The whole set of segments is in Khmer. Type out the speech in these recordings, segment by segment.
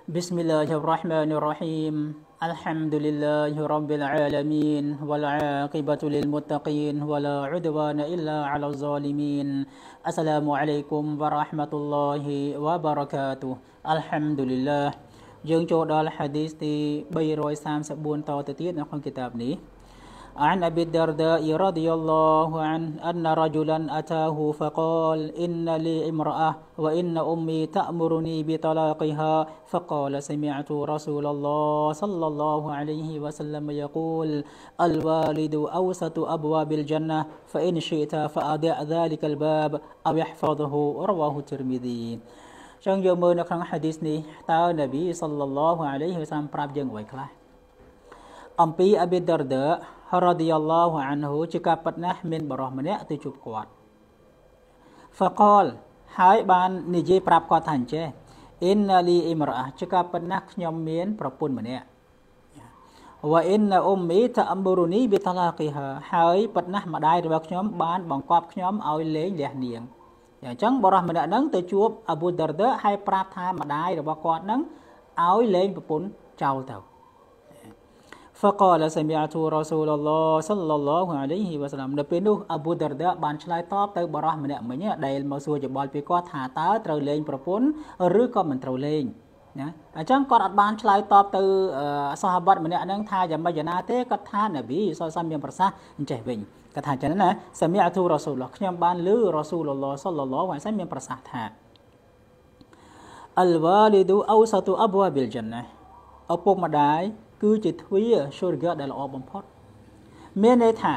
بسم الله الرحمن الرحيم الحمد لله رب العالمين والعاقبة للمتقين ولا عدوان إلا على الظالمين السلام عليكم ورحمة الله وبركاته الحمد لله យើងចូលដល់ hadith ទី 334 តទៅទៀតនៅក្នុងគីតាបនេះ عن أبي الدرداء رضي الله عنه أن رجلا أتاه فقال إن لي امرأة وإن أمي تأمرني بطلاقها فقال سمعت رسول الله صلى الله عليه وسلم يقول الوالد أوسط أبواب الجنة فإن شئت فأدع ذلك الباب أو احفظه رواه الترمذي ចឹងយើងមើលនៅក្នុង hadith នេះតើនប៊ីសល្លឡោះអាឡៃហ៊ីវ៉ាសាឡាមប្រាប់យើងអ្វីខ្លះអំពីអប៊ីដារដារ៉ាឌីយ៉ាឡោះអានហ៊ូជាការពិតណាស់មានបរិសម្នាក់ទៅជួបគាត់ فقال ហើយបាននិយាយប្រាប់គាត់ថាអញ្ចេះ إن لي امرأة ជាការពិតណាស់ខ្ញុំមានប្រពន្ធម្នាក់ وإن أمي تأمرني بطلاقها ហើយពិតណាស់ម្ដាយរបស់ខ្ញុំបានបង្គាប់ខ្ញុំឲ្យលែងលះនាង អញ្ចឹងបរិសម្នាក់ហ្នឹងទៅជួបអប៊ូដារដាហើយប្រាប់ថាម្ដាយរបស់គាត់ហ្នឹងឲ្យលែងប្រពន្ធចោលទៅ فقال سمعت رسول الله صلى الله عليه وسلم នៅពេលនោះអប៊ូដារដាបានឆ្លើយតបទៅបរិសម្នាក់មិញដែលមកសួរយោបល់ពីគាត់ថាតើត្រូវលែងប្រពន្ធឬក៏មិនត្រូវលែងណាអញ្ចឹងគាត់អត់បានឆ្លើយតបទៅសាហាប័តម្នាក់ហ្នឹងថាយ៉ាងម៉េចណាទេគាត់ថានប៊ីសល្លឡោះមានប្រសាសន៍អញ្ចេះវិញគាត់ថាអញ្ចឹងណាសមីអទូរ៉ាស៊ូលឡោះខ្ញុំបានឮរ៉ាស៊ូលឡោះសល្លឡោះអាឡៃហ៊ីវ៉ាសល្លាមមានប្រសាសន៍ថាអលវ៉ាលីឌូអូសាទូអបវ៉ាប៊ីលជន្ណាឪពុកម្ដាយគឺជាទ្វារស៊ូរហ្គាដែលល្អបំផុតមានន័យថា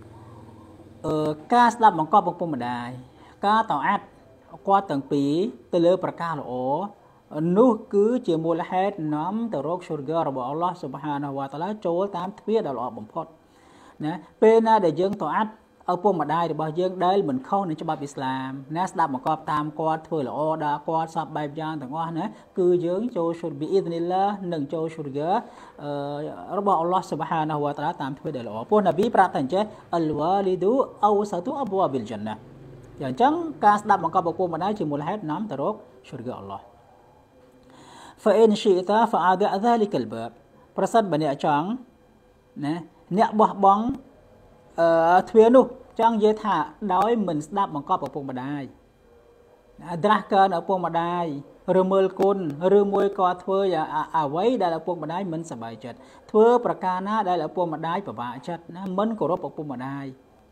ការស្ដាប់បង្គាប់ឪពុកម្ដាយការតអាត់គាត់ទាំងពីរទៅលើប្រការល្អនោះគឺជាមូលហេតុនាំទៅរកស៊ូរហ្គារបស់អល់ឡោះស៊ុបហានាហ៊ូវតាឡាចូលតាមទ្វារដ៏ល្អបំផុតណាពេលណាដែលយើងតអាត់ឪពុកម្ដាយរបស់យើងដែលមិនខុសនឹងច្បាប់អ៊ីស្លាមណាស្ដាប់បង្គាប់តាមគាត់ធ្វើល្អដល់គាត់សពបែបយ៉ាងទាំងអស់ណាគឺយើងចូលស៊ូរប៊ីអ៊ីឌនីឡានឹងចូលស៊ូរហ្គារបស់អល់ឡោះស៊ុបហានាហ៊ូវតាឡាតាមទ្វារដែលល្អព្រោះនប៊ីប្រាប់តែអញ្ចេះអលវ៉ាលីឌូអូសាទូអបវ៉ាប៊ីលជន្ណាអញ្ចឹងការស្ដាប់បង្គាប់ឪពុកម្ដាយជាមូលហេតុនាំទៅរកស៊ូរហ្គាអល់ឡោះ فإن شئت فأدع ذلك الباب ប្រសិនបើអ្នកចង់ណាអ្នកបោះបង់ទ្វារនោះចង់និយាយថាដោយមិនស្ដាប់បង្គាប់ឪពុកម្ដាយត្រាស់កើឪពុកម្ដាយឬមើលគុណឬមួយក៏ធ្វើអ្វីដែលឪពុកម្ដាយមិនសប្បាយចិត្តធ្វើប្រការណាដែលឪពុកម្ដាយពិបាកចិត្តណាមិនគោរពឪពុកម្ដាយ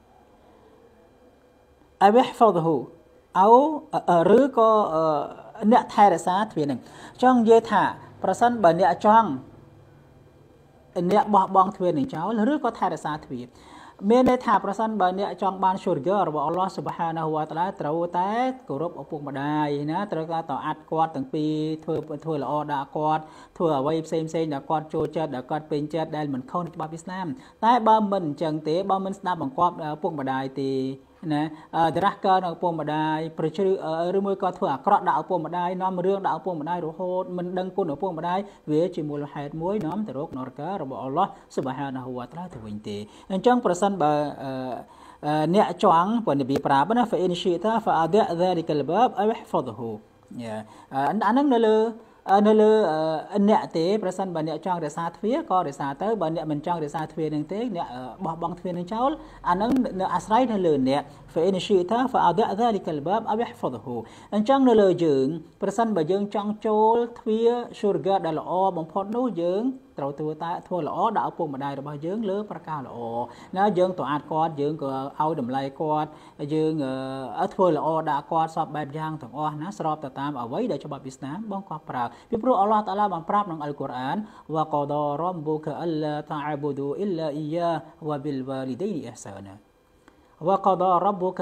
អវះហ្វឌហ៊ូឬក៏អ្នកថែរក្សាទ្វារនឹងចង់និយាយថាប្រសិនបើអ្នកចង់អ្នកបោះបង់ទ្វារនឹងចោលឬក៏ថែរក្សាទ្វារមានន័យថាប្រសិនបើអ្នកចង់បានស៊ូរហ្គារបស់អល់ឡោះស៊ុបហានាហ៊ូវតាឡាត្រូវតែគោរពឪពុកម្ដាយណាត្រូវការតអាត់គាត់ទាំងពីរធ្វើល្អដល់គាត់ធ្វើអ្វីផ្សេងដល់គាត់ចូលចិត្តដល់គាត់ពេញចិត្តដែលមិនខុសនឹងច្បាប់អ៊ីស្លាមតែបើមិនអញ្ចឹងទេបើមិនស្ដាប់បង្គាប់ឪពុកម្ដាយទេណាត្រាស់កើឪពុកម្ដាយប្រជ្រឺឬមួយក៏ធ្វើអាក្រក់ដល់ឪពុកម្ដាយនាំរឿងដល់ឪពុកម្ដាយរហូតមិនដឹងគុណឪពុកម្ដាយវាជាមូលហេតុមួយនាំទៅរកនរការបស់អល់ឡោះស៊ុបហានាហ៊ូវតាឡាទៅវិញទេអញ្ចឹងប្រសិនបើអ្នកចង់ព្រះនប៊ីប្រាប់ណា فإن شئت فأدع ذلك الباب أو احفظه អាហ្នឹងនៅលើអ្នកទេប្រសិនបើអ្នកចង់រក្សាទ្វារក៏រក្សាទៅបើអ្នកមិនចង់រក្សាទ្វារនឹងទេអ្នកបោះបង់ទ្វារនឹងចោលអាហ្នឹងនៅអាស្រ័យទៅលើអ្នក فإن شئت فأدع ذلك الباب أو احفظه អញ្ចឹងនៅលើយើងប្រសិនបើយើងចង់ចូលទ្វារស៊ូរហ្គាដែលល្អបំផុតនោះយើងត្រូវធ្វើល្អដល់ឪពុកម្ដាយរបស់យើងលើប្រការល្អណាយើងតអាតគាត់យើងក៏ឲ្យតម្លៃគាត់យើងធ្វើល្អដល់គាត់សពបែបយ៉ាងទាំងអស់ណាស្របទៅតាមអ្វីដែលច្បាប់អ៊ីស្លាមបងគាត់ប្រើពីព្រោះអល់ឡោះតាឡាបានប្រាប់ក្នុងអល់កុរអានវ៉ាកដរ៉ប៊ូកអឡាតអបុឌូអ៊ីឡាអ៊ីយ៉ាវ៉ាប៊ីលវ៉ាលីដៃនីអ៊ីហ្សាណាوقضى ربك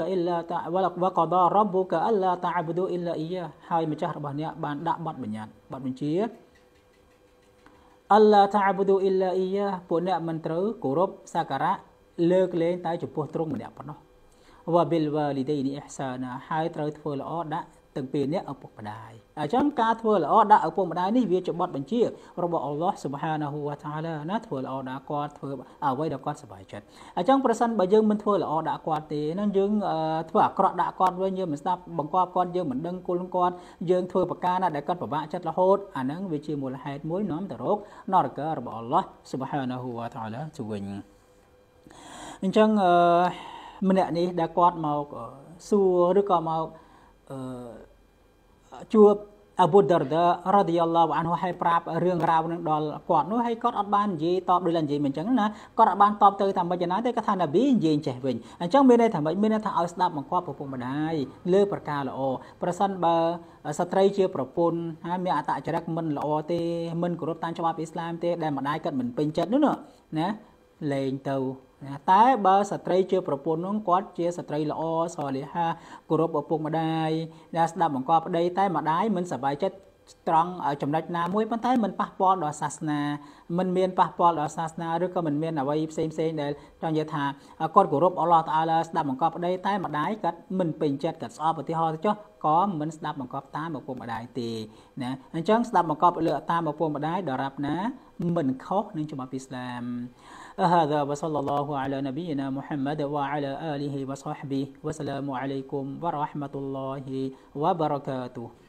ألا تعبدوا إلا إياه ហើយម្ចាស់របស់អ្នកបានដាក់បទបញ្ញត្តិបទបញ្ជាអល់ឡាតាអបុឌូអ៊ីឡាអ៊ីយ៉ាពួកអ្នកមិនត្រូវគោរពសក្ការៈលើកលែងតែចំពោះទ្រង់ម្នាក់ប៉ុណ្ណោះវ៉ាប៊ីលវ៉ាលីដៃនីអ៊ីហ្សាណាហើយត្រូវធ្វើល្អដាក់ទាំងពីរនេះឪពុកម្ដាយអញ្ចឹងការធ្វើល្អដាក់ឪពុកម្ដាយនេះវាជាបទបញ្ជារបស់អល់ឡោះស៊ុបហានាហ៊ូវតាអាឡាណាធ្វើល្អដាក់គាត់ធ្វើអ្វីដែលគាត់សប្បាយចិត្តអញ្ចឹងប្រសិនបើយើងមិនធ្វើល្អដាក់គាត់ទេនឹងយើងធ្វើអាក្រក់ដាក់គាត់វិញយើងមិនស្ដាប់បង្គាប់គាត់យើងមិនដឹងគុណគាត់យើងធ្វើប្រការណាដែលគាត់ពិបាកចិត្តរហូតអាហ្នឹងវាជាមូលហេតុមួយនាំទៅរកនរករបស់អល់ឡោះស៊ុបហានាហ៊ូវតាអាឡាទៅវិញអញ្ចឹងម្នាក់នេះដែលគាត់មកសួរឬក៏មកជួបអប៊ូដារដារ៉ាឌីយ៉ាឡោះអានហើយប្រាប់រឿងរ៉ាវនឹងដល់គាត់នោះហើយគាត់អត់បាននិយាយតបដូចនិយាយមិនអញ្ចឹងណាគាត់អត់បានតបទៅថាមិនណាទេគាត់ថាណាប៊ីនិយាយចេះវិញអញ្ចឹងមានន័យថាមិនមានន័យថាឲ្យស្ដាប់បង្គាប់ឪពុកម្ដាយលើប្រការល្អប្រសិនបើស្ត្រីជាប្រពន្ធហើយមានអត្តចរិតមិនល្អទេមិនគោរពតាមច្បាប់អ៊ីស្លាមទេដែលម្ដាយគាត់មិនពេញចិត្តនោះណាលែងទៅតែបើស្ត្រីជាប្រពន្ធនោះគាត់ជាស្ត្រីល្អសលីហាគោរពឪពុកម្ដាយដែលស្ដាប់បង្គាប់ប្តីតែម្ដាយមិនសប្បាយចិត្តត្រង់ចំណុចណាមួយប៉ុន្តែមិនប៉ះពាល់ដល់សាសនាមិនមានប៉ះពាល់ដល់សាសនាឬក៏មិនមានអ្វីផ្សេងដែលចង់និយាយថាគាត់គោរពអល់ឡោះតាអាឡាស្ដាប់បង្គាប់ប្តីតែម្ដាយគាត់មិនពេញចិត្តគាត់ស្អប់ឧទាហរណ៍ទៅចុះក៏មិនស្ដាប់បង្គាប់តាមឪពុកម្ដាយទេណាអញ្ចឹងស្ដាប់បង្គាប់លើតាមឪពុកម្ដាយដរាបណាមិនខុសនឹងច្បាប់អ៊ីស្លាមهذا وصلى الله على نبينا محمد وعلى آله وصحبه والسلام عليكم ورحمة الله وبركاته